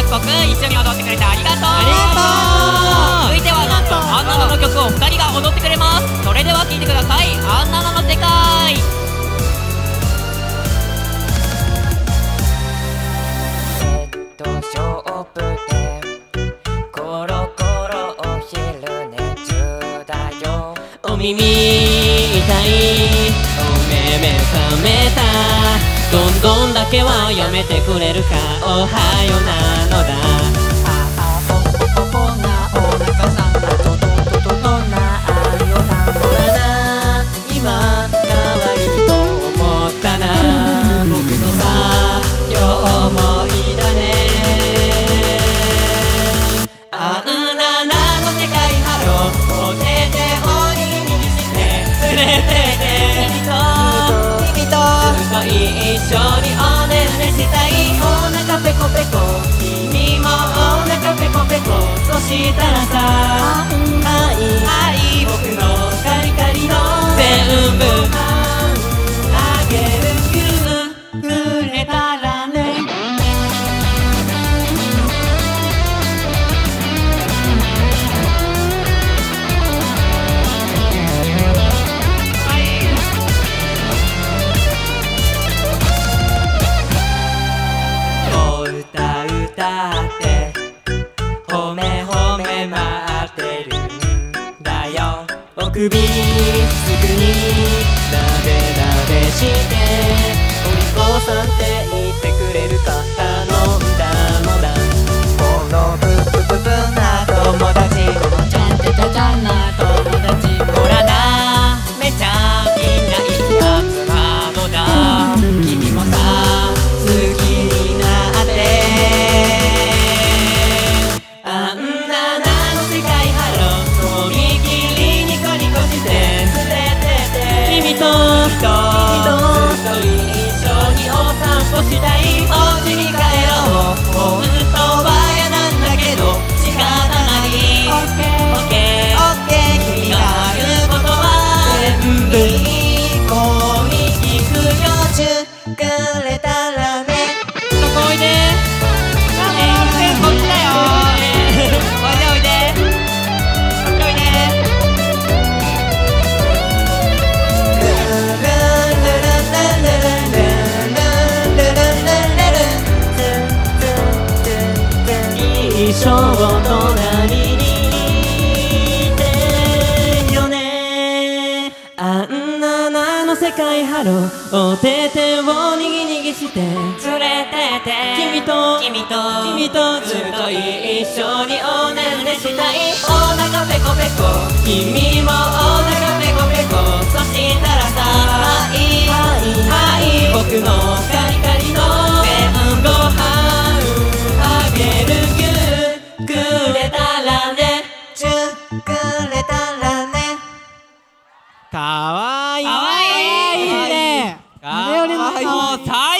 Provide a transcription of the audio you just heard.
国一緒に踊ってくれてありがとう。続いてはなんとアンナナの曲を2人が踊ってくれます。それでは聴いてください。アンナナの世界。 勝負でコロコロお昼寝中だよ。 お耳痛いお目目覚めた。どんどんだけはやめてくれるか。おはよなのだ。 ああポポポポなお腹さんだ。トトトトトなあよなのだな。今可愛いと思ったな。僕のさ両思いだね。あんななの世界ハローお手手を握りして連れてって君とずっと一緒におねんねしたい。お腹ペコペコ君もお腹ペコペコ。そしたらさはい僕のカリカリの全部あげるくれたらね。歌って褒め褒め待ってるんだよ。お首すぐになでなでしてお利口さんって言ってくれるか頼んだのだ。このブブブブな友達このちゃんてちゃちゃな友達ほらなめちゃみんないいやつなのだ。君もさ好きになってあんななの世界ハローとびきりニコニコして連れてって君とずっと一緒にお散歩したい。お家に帰ろう本当は嫌なんだけど仕方ない。オッケーオッケーオッケー君が言うことは全部いい子に聞くよ。くれたらね。 そこおいで。こっちだよ。おいでおいで。こっちおいで。一生隣にいてよね。あんななの世界ハローお手手をにぎにぎして連れてって君とずっと一緒におねんねしたい。お腹ペコペコ君もお腹ペコペコ。そしたらさはい僕のカリカリの全ご飯あげるくれたらね。くれたらね。 かわいい。 かわいいね。 かわいい。 もう最